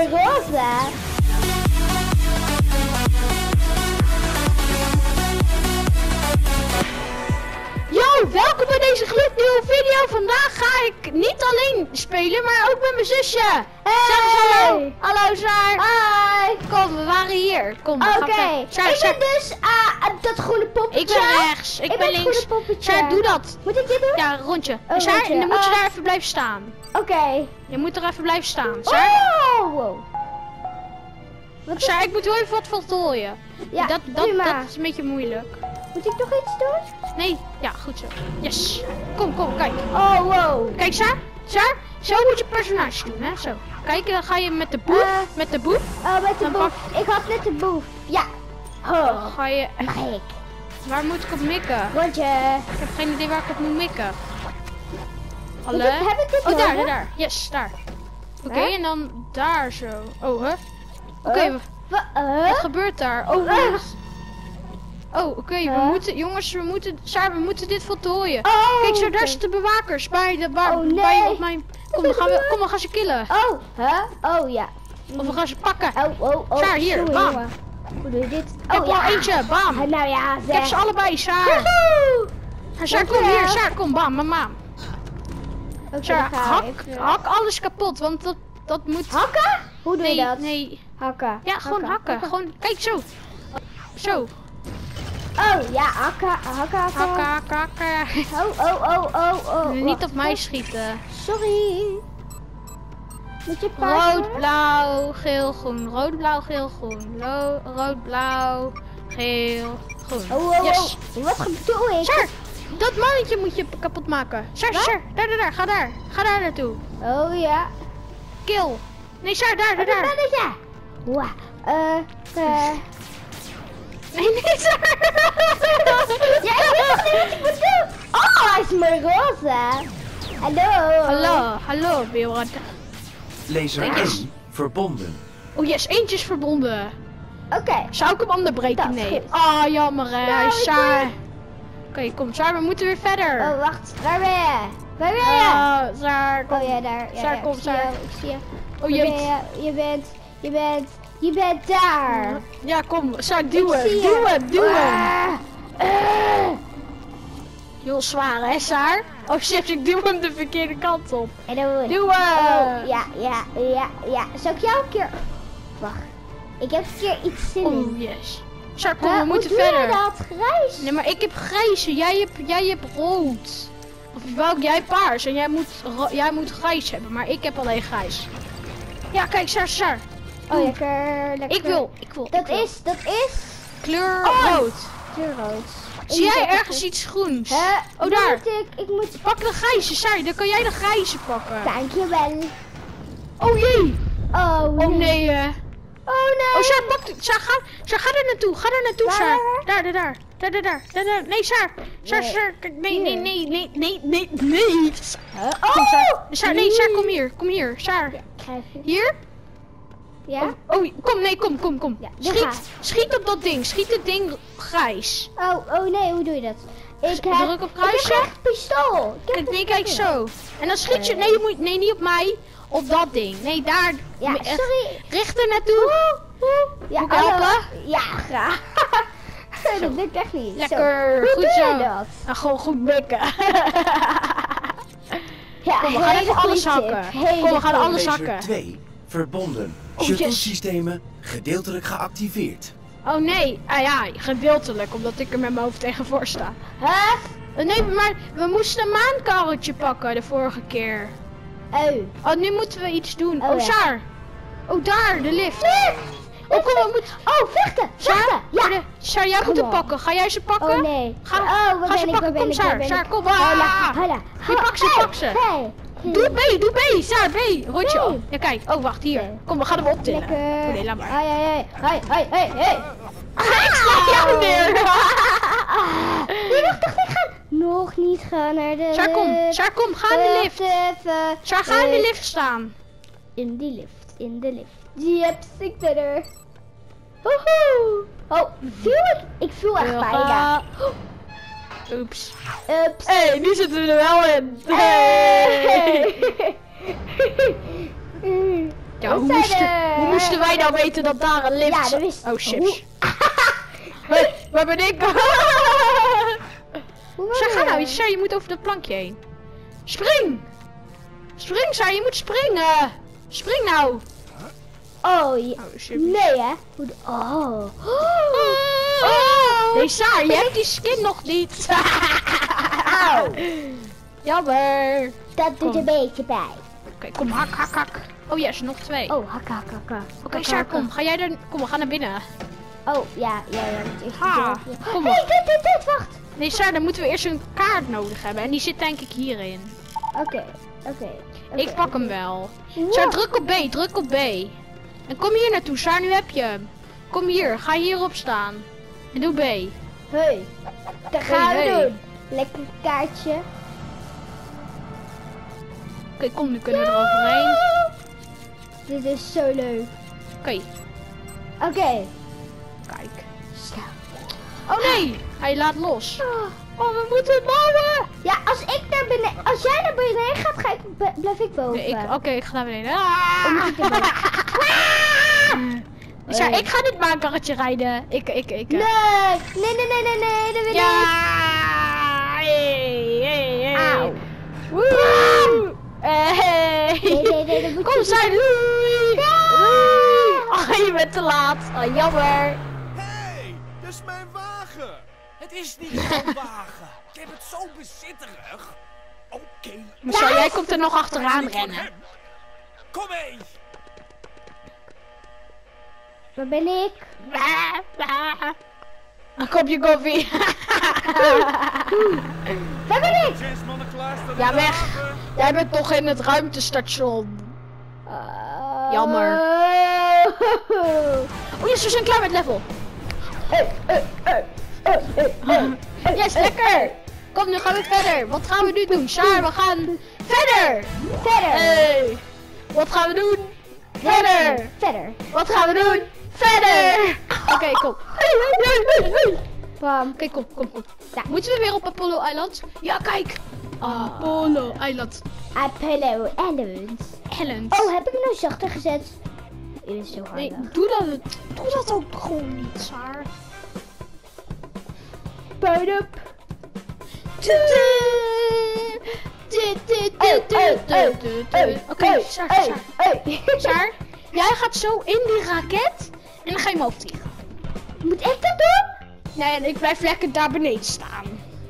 mooi roze. Yo, welkom bij deze gloednieuwe video. Vandaag ga ik niet alleen spelen, maar ook met mijn zusje. Zeg eens hallo. Hallo Saar. Hi. Kom, we waren hier. Kom, Oké, ik ben dus dat groene poppetje. Ik ben rechts, ik ben links. Het groene poppetje. Saar, doe dat. Moet ik dit doen? Ja, rondje. Een Saar, rondje. en dan moet je daar even blijven staan. Oké. Je moet er even blijven staan. Saar, Oh, wow. Wat is... Saar, ik moet wel even wat voltooien. Ja, dat prima. is een beetje moeilijk. Moet ik toch iets doen? Nee, ja, goed zo. Yes. Kom, kijk. Oh, wow. Kijk, Saar, zo moet je personage doen, hè, zo. Kijk, dan ga je met de boef, met de boef. Oh, met de Dan boef. Ik had net de boef. Ja. Dan Oh, ga je... mag ik. Waar moet ik op mikken? Rondje. Ik heb geen idee waar ik op moet mikken. Hallo? Heb ik dit Oh, daar, nodig? daar. Yes, daar. Oké, Hè? en dan daar zo. Oh, hè? Oké, wat gebeurt daar? Oh, oké, we moeten, jongens, Saar, we moeten dit voltooien. Oh, Kijk, zo, oké. daar zitten de bewakers bij de Oh, nee. bij op mijn... Kom, we gaan ze killen. Oh, Oh, ja. Of we gaan ze pakken. Oh. Saar, hier, Sorry, bam. jongen. Hoe doe je dit? Ik heb er al eentje, bam. Nou ja, Ik heb ze allebei, Saar. Woehoe. Saar, kom hier, Saar, kom, bam, bam. Oké, Saar, dan ga ik. hak alles kapot, want dat moet... Hakken? Hoe doe je dat? Nee. Hakken. Ja, gewoon hakken. Gewoon, kijk zo. Zo. Oh, ja, hakken. Hakken. Oh. Niet Wacht, op mij schieten. Sorry. Moet je pakken? Rood, blauw, geel, groen. Rood, blauw, geel, groen. Rood, blauw, geel, groen. Oh. Yes. Wat doe ik? Saar, dat mannetje moet je kapot maken. Saar, daar. Ga daar naartoe. Oh, ja. Kill. Nee, Saar, daar. mannetje. Wow. Nee, Saar. Ja, ik weet nog niet wat ik moet doen. Oh, hij is mooi roze. Hallo, wereld. Laser Kijk eens. 1 verbonden. Oh yes, eentje is verbonden. Oké. Zou ik hem onderbreken? Dat is Nee. goed. Ah, jammer hè, Nou, ik Saar. Oké, kom Saar, we moeten weer verder. Oh, wacht. Waar ben je? Waar ben je? Saar, kom. Oh, jij daar. Ja, Saar, ja, kom, ik zie Saar. jou, ik zie je. Oh Waar jeet. ben je? Je bent daar. Ja, kom, Saar, duw Ik zie hem. je. Duw hem. Ah. Heel zwaar hè, Saar? Oh shit, ik duw hem de verkeerde kant op. En dan Duw Oh, hem. ja. Zal ik jou een keer... Wacht. Ik heb een keer iets zin in. Oh yes. Saar, kom, we moeten hoe doe verder. je dat? Grijs? Nee, maar ik heb grijze, jij hebt rood. Of welk, jij paars en jij moet grijs hebben, maar ik heb alleen grijs. Ja, kijk, Saar. Oh, lekker. Ik wil. Dat is Kleur Oh. rood. kleurrood. Zie jij ergens iets groens? Hè? Oh, daar. Ik moet... Pak de grijze, Saar. Dan kan jij de grijze pakken. Dankjewel. Oh jee. Oh, Oh nee. Oh nee. Oh, Saar, pak de... Saar, ga er naartoe. Waar, Saar. waar? Daar. Nee, Saar. Nee. Saar. Nee. Oh! Kom, Saar. Saar, kom hier. Saar. Krijg je. Hier? Ja? Oh, kom. Ja, daar ga ik. Schiet op dat ding. Schiet het ding grijs. Oh nee, hoe doe je dat? Ik heb Druk op kruisje. een pistool. Kijk zo. En dan schiet je... Nee, niet op mij. Op dat ding. Nee, daar. Ja, Echt. sorry. Richt er naartoe. Ja, Moet ik helpen? Ja, graag. Dat lukt echt niet. Lekker. Zo. Goed Hoe zo. doe je dat? Nou, gewoon goed mikken. Ja, Kom, we gaan hele even alles goede hakken. tip. Hele Kom, we gaan goede. alles Laser hakken. 2 verbonden. Oh, Shuttle yes. systemen gedeeltelijk geactiveerd. Oh nee. Ah ja, gedeeltelijk. Omdat ik er met mijn hoofd tegenvoor sta. Huh? Nee, maar we moesten een maankarretje pakken de vorige keer. Oh, nu moeten we iets doen. Oh, Oh, ja. Saar. Oh, daar, de lift. Oh, kom, we moeten... Oh, vechten! Saar, Ja! Saar, jij moet Kom hem op. pakken. Ga jij ze pakken? Oh nee. Ga waar ze ben ik? pakken. Waar ben Kom, ik? Waar Saar. ben Saar, ik? kom. Hola. Hier, pak ze. Hey. Doe B. Saar, B. Rotje. Nee. Oh, ja, kijk. Oh, wacht, hier. Nee. Kom, we gaan hem optillen. Lekker. Oh, nee, laat maar. Hey. Ik sla jou neer. Nee, wacht, ik ga nog niet gaan naar de Saar, kom. Ga in de lift. Even. Saar, ga in de lift staan. In de lift. Yep, ik ben er. Woehoe. Oh, ik viel echt bijna. Oeps. Ups. Hé, nu zitten we er wel in. Hey. Ja, Ja, hoe moesten wij nou weten dat daar een lift... Ja, dat wist... Oh, chips. Hey, waar ben ik? Sar, ga nou. Sar, je moet over dat plankje heen. Spring! Spring, Sar, je moet springen! Spring nou! Oh, ja. Oh, chips. Nee, hè? Oh. Nee, Sar, je hebt die skin nog niet. Auw. Jammer. Dat doet een beetje pijn. Oké, kom, hak, hak, hak. Oh ja, er zijn nog 2. Oh, hakka. Oké, Sar, kom. Ga jij er... Kom, we gaan naar binnen. Oh, ja. Dat is Ha, kom hey, op. dit, wacht. Nee, Sar, dan moeten we eerst een kaart nodig hebben. En die zit denk ik hierin. Oké. Ik pak hem wel. Wow. Sar, druk op B. En kom hier naartoe, Sar, nu heb je hem. Kom hier, ga hierop staan. En doe B. Hey, dat gaan we Hey. doen. Lekker kaartje. Oké, kom, nu kunnen we er overheen. Dit is zo leuk. Oké, kijk. Snel. Oh nee, hij laat los. Oh, we moeten bouwen. Ja, als jij naar beneden gaat, blijf ik boven. Nee, Oké, ik ga naar beneden. Dan moet ik naar boven. Sar, ik ga dit baankarretje rijden. Ik. Nee, dat wil Ja. ik. Hey. Auw. Woe. Hey. Nee, dat moet Kom, je Sar, niet. doei. Doei. Oh, je bent te laat. Oh, jammer. Hey, dat is mijn wagen. Het is niet mijn wagen. Ik heb het zo bezitterig. Oké. Sar, jij komt er nog achteraan Niet van rennen. hem. Kom mee. Waar ben ik? Een kopje koffie. Waar ben ik? 6 mannen klaarstaan. Ja, weg. Jij bent toch in het ruimtestation. Jammer. Oh yes, we zijn klaar met level. Yes, lekker. Kom, nu gaan we verder. Wat gaan we nu doen? Sar, we gaan verder. Hey. Wat gaan we doen? Verder. Wat gaan we doen? Verder. Oké, kom. Bam. Oké, kom. Ja, moeten we weer op Apollo Island? Ja, kijk. Apollo Island. Apollo Island. Island. Oh, heb ik hem nou zachter gezet? Dit is zo hard. Nee, doe dat ook gewoon niet, Sar. Burn up. Oké, Sar. Sar, jij gaat zo in die raket en dan ga je omhoog vliegen. Moet ik dat doen? Nee, en ik blijf lekker daar beneden staan.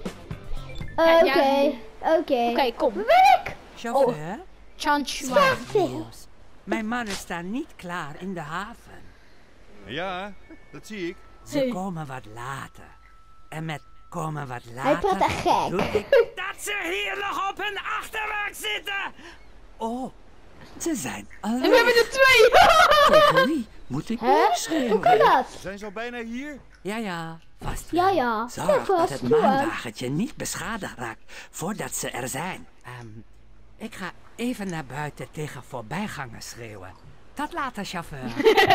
Oké. Kom. Waar ben ik? Chauffeur, Chanchua. mijn mannen staan niet klaar in de haven. Ja, dat zie ik. Ze komen wat later. En met komen wat Hij later praat echt gek. bedoel ik dat ze hier nog op hun achterwerk zitten. Oh, ze zijn al En we hebben er 2. Tegen wie moet ik Hè? nu Hoe kan schreeuwen? dat? Zijn ze al bijna hier? Ja, vast wel. Ja. Zorg dat het doe maanwagentje niet beschadigd raakt voordat ze er zijn. Ik ga even naar buiten tegen voorbijgangers schreeuwen. Tot later, chauffeur.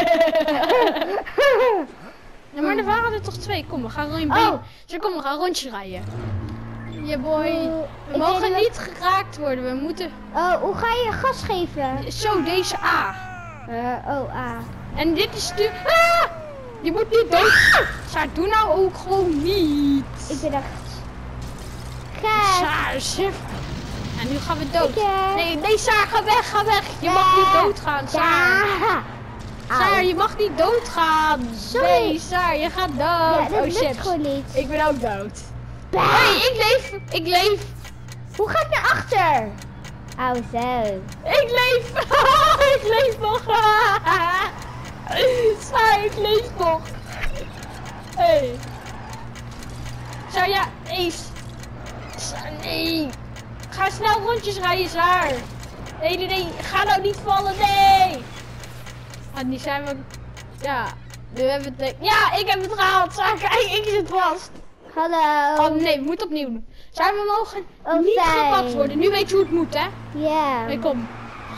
Ja, maar er waren er toch 2. Kom, we gaan Kom, we gaan rondjes rijden. Ja, boy. We mogen niet geraakt worden. We moeten... Oh, hoe ga je gas geven? Zo, deze A. A. En dit is de... Ah! Je moet niet dood. Sar, doe nou ook gewoon niet. Ik ben echt gek. Sar, sif. En nu gaan we dood. Ja. Nee, Sar, ga weg. Je mag niet doodgaan, Sar. Ja. Sar, je mag niet doodgaan. Sorry. Nee, Sar, je gaat dood. Ja, dat Oh, lukt chips. gewoon niet. Ik ben ook dood. Hey, ik leef. Hoe ga ik naar achter? Oh, zo. Ik leef. Ik leef nog. Sar, ik leef nog. Hey. Sar, ja, Ace. Sar, nee. Ga snel rondjes rijden, Sar. Nee. Ga nou niet vallen, nee. Ah, nu zijn we... Ja. Nu hebben we het... Ja, ik heb het gehaald. Sar, kijk, ik zit vast. Hallo. Oh nee, we moeten opnieuw doen. Sar, we mogen Oh, niet fijn. gepakt worden. Nu weet je hoe het moet, hè? Ja. Nee, kom.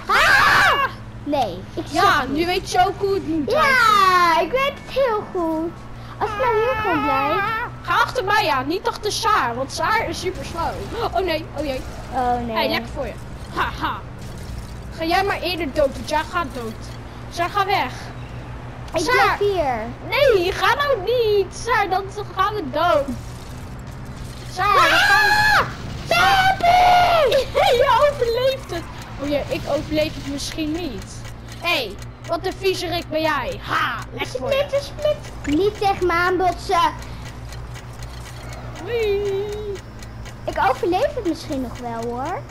Nee, ik Ja, zag nu niet. weet je ook hoe het moet. Ja, ik weet het heel goed. Als ik nou hier gewoon blijf. Ga achter mij aan, niet achter Saar, want Saar is super slow. Oh nee, oh jee. Oh nee. Hey, lekker voor je. Haha. Ga jij maar eerder dood, want jij gaat dood. Saar, ga weg. Ik Saar. blijf hier. Nee, ga nou niet. Saar, dan gaan we dood. Saar, we gaan... Baby! Je overleeft het. Oh ja, ik overleef het misschien niet. Hé, wat een viezerik ben jij. Ha, echt voor je. Alsjeblieft. Niet tegen me aanbotsen. Wee. Ik overleef het misschien nog wel hoor.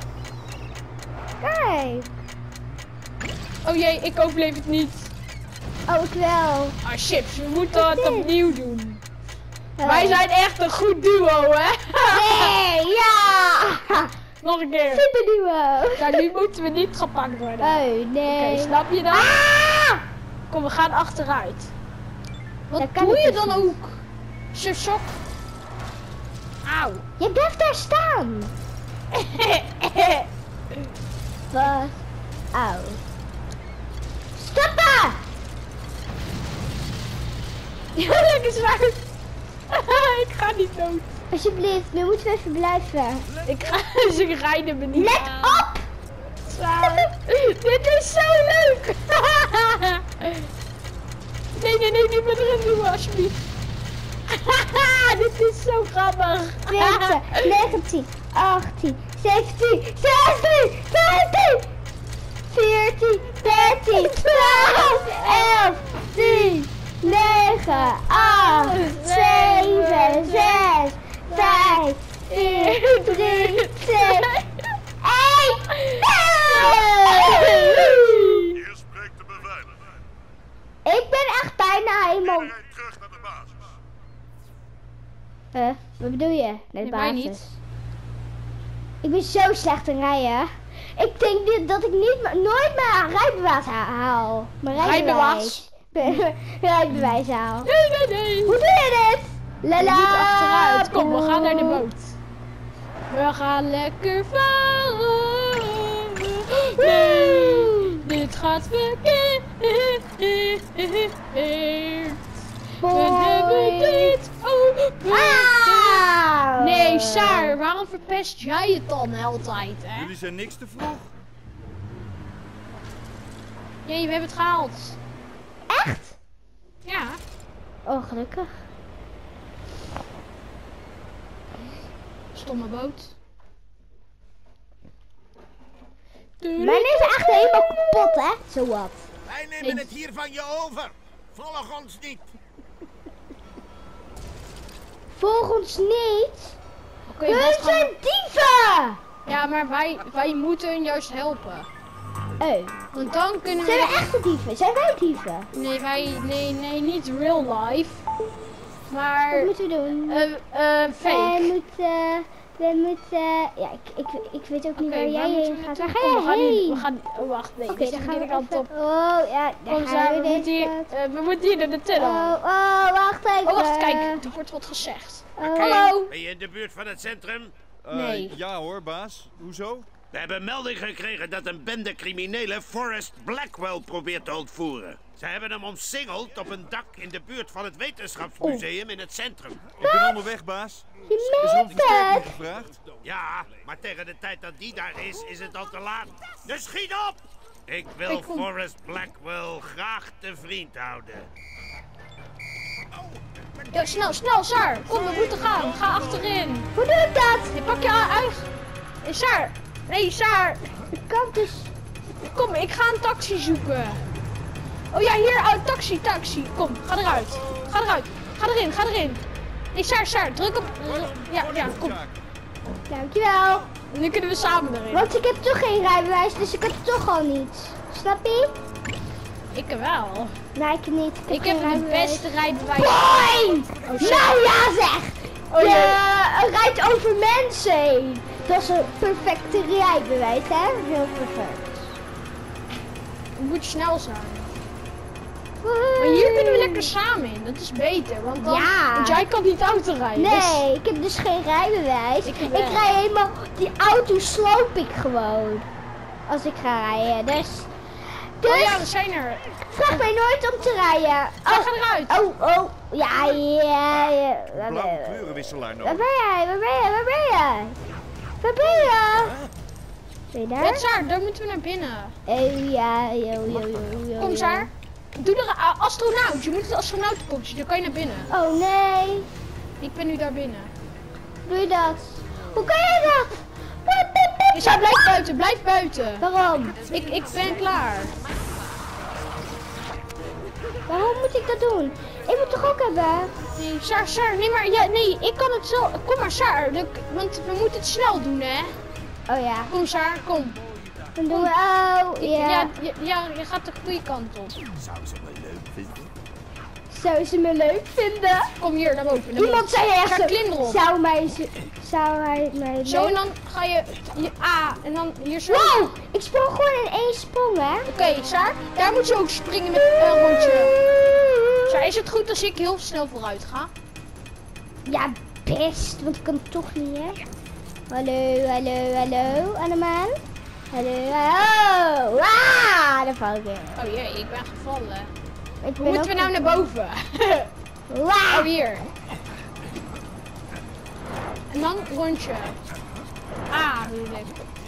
Kijk. Oh jee, ik overleef het niet. Oh, ik wel. Ah, chips, we moeten het opnieuw doen. Oh. Wij zijn echt een goed duo, hè? Nee, ja! Nog een keer. Super duo. Nou, nu moeten we niet gepakt worden. Oh, nee. Oké, snap je dat? Ah! Kom, we gaan achteruit. Wat Dat kan doe ik je dus dan niet. ook? Sok. Auw. Je blijft daar staan. Wat? Auw. Stoppen! Ja, lekker zwaar. Ik ga niet dood. Alsjeblieft, nu moeten we even blijven. Ik ga ze rijden me niet Let aan. op! Zwaar. Dit is zo leuk. Nee, niet meer erin doen, alsjeblieft. Dit is zo grappig. 20, 19, 18, 17, 16, 15, 14, 13, 12, 11, 10, 9, 8, 7, 6, 5, 4, 3, 2, 1. Hier spreekt de beveiliger. Ik ben echt bijna helemaal... Rijd terug naar de basis. Wat bedoel je? Naar de Nee, mij basis. niet. Ik ben zo slecht in rijden. Ik denk dat ik nooit mijn rijbewijs haal. Mijn Rijbewijs? Rijbewijs haal. Nee. Hoe doe je dit? Je Lala. moet achteruit. Kom, we gaan naar de boot. We gaan lekker varen. Nee, dit gaat verkeerd. We hebben dit over. Auw. Nee, Saar, waarom verpest jij het dan altijd, hè? Jullie zijn niks te vroeg. Jee, we hebben het gehaald. Echt? Ja. Oh, gelukkig. Stomme boot. Mijn is echt helemaal kapot, hè? Zowat. Wij nemen het hier van je over. Volg ons niet. Volg ons niet. Oké, Hun wat gaan zijn we... dieven! Ja, maar wij moeten hun juist helpen. Oh. Want dan kunnen Zijn we we... echte dieven? Zijn wij dieven? Nee, niet real life. Maar... Wat moeten we doen? Fake. We moeten... Ja, ik weet ook niet Oké, waar jij moeten heen we gaat. naartoe? Waar ga Kom, jij heen? we gaan... Oh, wacht, nee. Oké, dit is dan de gaan we verkeerde kant even... op. Oh, ja, daar Kom, gaan Saar, we we moeten hier... deze we moeten hier naar de tunnel. wacht even. Oh, wacht, kijk. Er wordt wat gezegd. Oh. Hallo? Ben je in de buurt van het centrum? Nee. Ja hoor, baas. Hoezo? We hebben melding gekregen dat een bende criminelen Forrest Blackwell probeert te ontvoeren. Ze hebben hem omsingeld op een dak in de buurt van het wetenschapsmuseum in het centrum. Ik ben onderweg, baas. Je Is er meent nog versterking het! gevraagd? Ja, maar tegen de tijd dat die daar is het al te laat. Dus schiet op! Ik wil Ik kom. Forrest Blackwell graag te vriend houden. Ja, snel, Saar. Kom, we moeten gaan. Ga achterin. Hoe doe ik dat? Je pak je uit. Hey, Saar. Nee, Saar. Ik kan dus... Kom, ik ga een taxi zoeken. Oh ja, hier, taxi. Kom, ga eruit. Ga erin. Nee, Saar, druk op... Ja, kom. Dankjewel. Nu kunnen we samen erin. Want ik heb toch geen rijbewijs, dus ik heb het toch al niet. Snap je? Ik wel. Nee, ik niet. Ik heb geen de rijbewijs. beste rijbewijs. Boing! Nou ja zeg! Oh, Je rijdt over mensen heen. Dat is een perfecte rijbewijs, hè? Heel perfect. Je moet snel zijn. Maar hier kunnen we lekker samen in. Dat is beter. Want, dan, Ja. want jij kan niet auto rijden. dus- Nee, ik heb dus geen rijbewijs. Ik Ik wel. rij helemaal... Die auto sloop ik gewoon. Als ik ga rijden. Dus Oh ja, we zijn er. vraag mij nooit om te rijden. Ga eruit. Oh. Ja. Blauwe kleurenwisselaar Waar nodig. ben jij? Waar ben je? Ben je daar? Ja, Saar, daar moeten we naar binnen. Ja, yo. Kom, Saar. Doe de astronaut. Je moet het astronautenpopje, dan kan je naar binnen. Oh nee. Ik ben nu daar binnen. Doe je dat? Hoe kan je dat? Saar, blijf buiten, blijf buiten. Waarom? Ik ben klaar. Waarom moet ik dat doen? Ik moet toch ook hebben? Nee, Saar, nee maar, ja, nee, ik kan het zo. Kom maar, Saar, want we moeten het snel doen, hè. Oh ja. Kom, Saar, kom. Dan doen we, oh ja. Ja, je gaat de goede kant op. Zou ze me leuk vinden? Kom hier, naar boven. Iemand zei echt, Saar, klim erop. zou hij mij Zo, leuk... en dan ga je en dan hier zo. Wow, ik sprong gewoon in één sprong, hè? Oké, Saar, daar moet je ook springen met een rondje. Saar, is het goed als ik heel snel vooruit ga? Ja, best, want ik kan het toch niet, hè? Hallo, Annemaan. Hallo. Ah, daar val ik in. Oh jee, ik ben gevallen. Ik Hoe ben moeten we nou naar boven? Wow. Oh, hier. En dan rondje. Bedoel ik.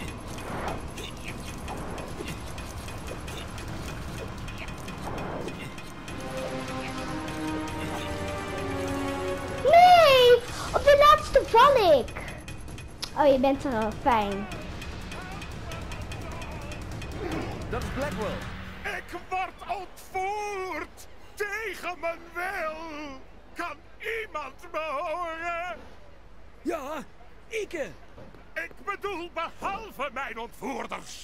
Nee, op de laatste val ik. Oh, je bent er al, fijn. Dat is Blackwell. Ik word ontvoerd tegen mijn wil. Kan iemand me horen? Ja, Ike. Ik bedoel behalve mijn ontvoerders.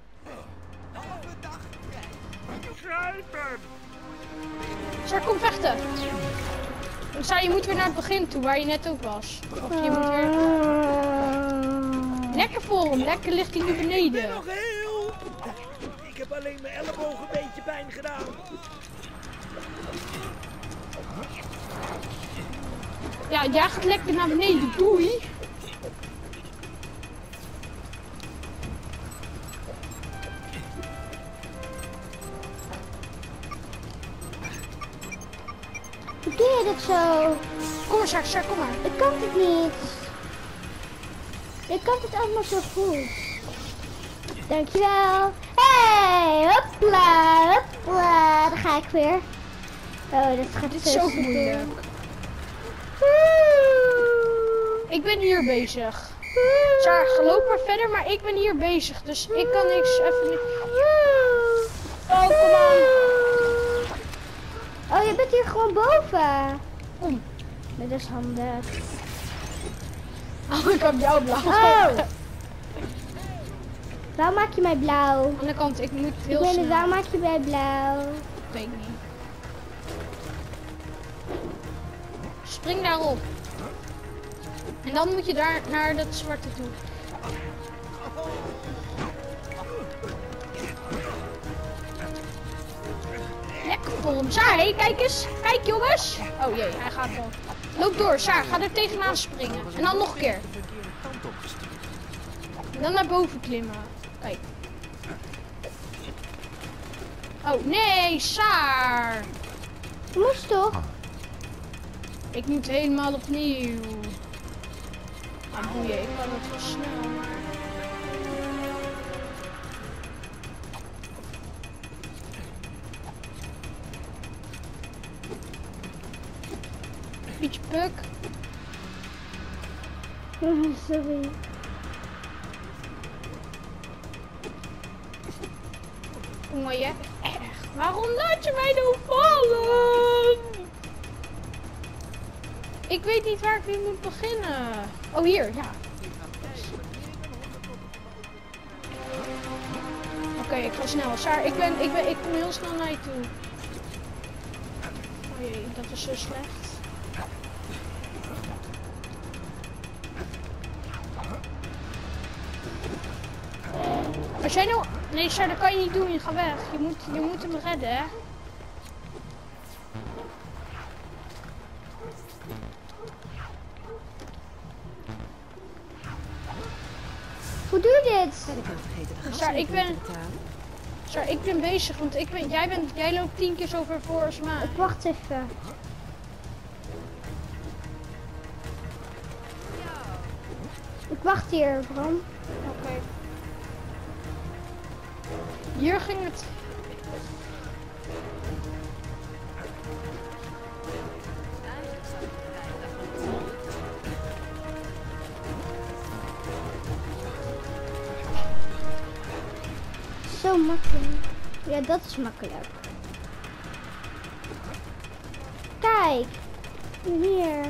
Grijpen! Saar, kom vechten. Saar, je moet weer naar het begin toe, waar je net ook was. Of je moet weer... Lekker voor hem, lekker ligt hij nu beneden. Nog heel. Ik heb alleen mijn elleboog een beetje pijn gedaan. Ja, jij gaat lekker naar beneden, doei. Hoe doe je dit zo? Kom maar, Saar, kom maar. Ik kan het niet. Ik kan het allemaal zo goed. Dankjewel. Hey, hopla. Daar ga ik weer. Oh, dat gaat Dit is ook moeilijk. Ik ben hier bezig. Saar, loop maar verder, maar ik ben hier bezig. Dus ik kan niks even niet... Oh, kom aan. Oh, je bent hier gewoon boven. Kom. Dat is handig. Oh, ik heb jou blauw. Oh. Waarom maak je mij blauw? Aan de kant, ik moet Ik heel weet niet, snel. waarom maak je mij blauw? Weet ik niet. Spring daarop. En dan moet je daar naar dat zwarte toe. Lekker voor hem. Saar, hé, kijk eens. Kijk jongens. Oh jee, hij gaat wel. Loop door, Saar. Ga er tegenaan springen. En dan nog een keer. En dan naar boven klimmen. Kijk. Oh nee, Saar. Je moest toch? Ik moet helemaal opnieuw. Ah, boeien, ik kan het wel snel, maar... Pietje Puk. Sorry. Kom maar, je. Echt. Waarom laat je mij nou vallen? Ik weet niet waar ik weer moet beginnen. Oh, hier, ja. Oké, ik ga snel. Saar, ik kom heel snel naar je toe. Oh jee, dat is zo slecht. Als jij nou... Nee, Saar, dat kan je niet doen. Je gaat weg. Je moet hem redden, hè. Hoe doe je dit? Saar, ik ben bezig, want jij loopt 10 keer zo ver voor als mij. Ik wacht even. Ik wacht hier, Bram. Oké. Hier ging het. Zo makkelijk. Ja, dat is makkelijk. Kijk. Hier.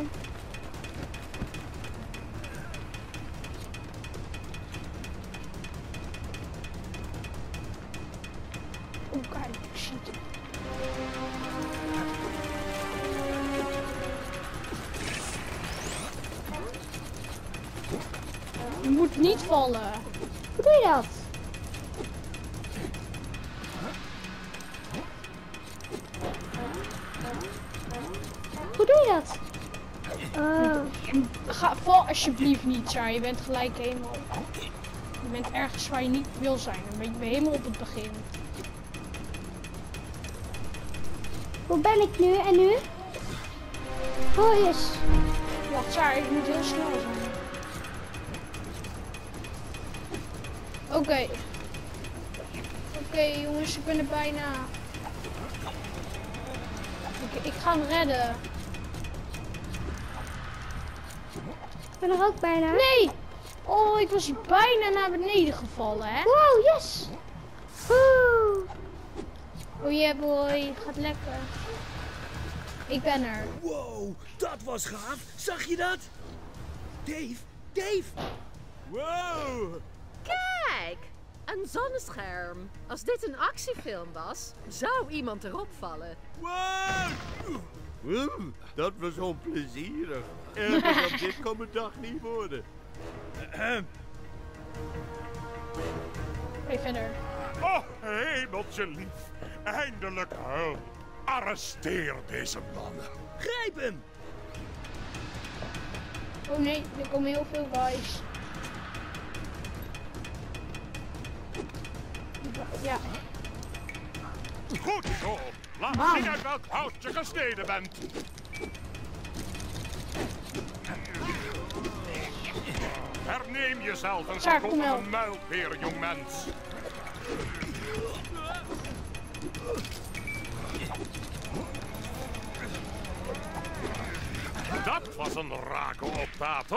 Oh, kijk. Shit. Je moet niet vallen. Hoe doe je dat? Hoe doe je dat? Val alsjeblieft niet, Sarah. Je bent gelijk helemaal... Je bent ergens waar je niet wil zijn. Dan ben je helemaal op het begin. Hoe ben ik nu en nu? Oh, yes. Wacht, Sarah, ik moet heel snel zijn. Oké. Oké, jongens, ik ben er bijna. Ik ga hem redden. Ik ben er ook bijna. Nee! Oh, ik was bijna naar beneden gevallen, hè? Wow, yes. Woe. Oh yeah, boy. Gaat lekker. Ik ben er. Wow, dat was gaaf. Zag je dat? Dave, Dave. Wow! Kijk, een zonnescherm. Als dit een actiefilm was, zou iemand erop vallen. Wow, dat was onplezierig. Ergens dan dit kan mijn dag niet worden. Oké, verder. Oh, hemeltje lief. Eindelijk hulp. Arresteer deze mannen. Grijp hem. Oh nee, er komen heel veel guys. Ja. Goed zo. Laat zien uit welk hout je gesneden bent. Herneem jezelf en Sjaak, kom verkoop wel. een muilpeer, jongmens. Dat was een rake optater.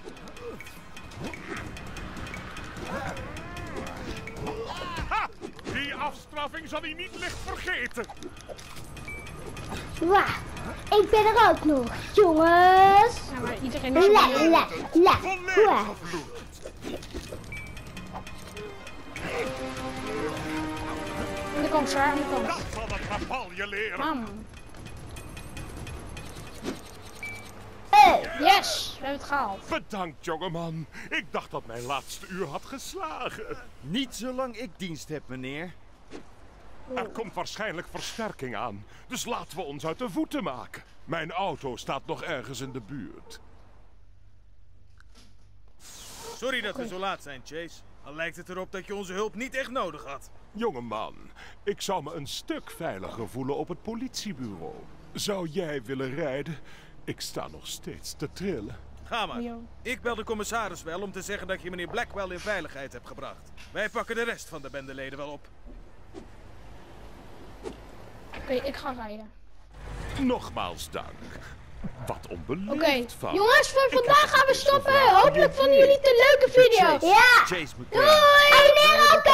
Ha! Die afstraffing zal hij niet licht vergeten. Wauw. Ik ben er ook nog, jongens. Ja, maar iedereen is er. Volledig Wauw. gevloed. Aan de kant, Sarah, aan de kant. Dat zal het rapal je leren. Mam. Hey. Yes, we hebben het gehaald. Bedankt, jongeman. Ik dacht dat mijn laatste uur had geslagen. Niet zolang ik dienst heb, meneer. Er komt waarschijnlijk versterking aan. Dus laten we ons uit de voeten maken. Mijn auto staat nog ergens in de buurt. Sorry dat we zo laat zijn, Chase. Al lijkt het erop dat je onze hulp niet echt nodig had. Jongeman, ik zou me een stuk veiliger voelen op het politiebureau. Zou jij willen rijden? Ik sta nog steeds te trillen. Ga maar. Jo. Ik bel de commissaris wel om te zeggen dat je meneer Blackwell in veiligheid hebt gebracht. Wij pakken de rest van de bendeleden wel op. Oké, ik ga rijden. Nogmaals dank. Wat onbeleefd Oké, van. jongens, voor Ik heb vandaag gaan we het stoppen. gevraagd om Hopelijk je vonden jullie het een leuke video. Ja. Chase moet Doei. Abonneer op